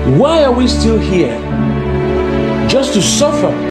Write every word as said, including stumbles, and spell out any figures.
Why are we still here? Just to suffer?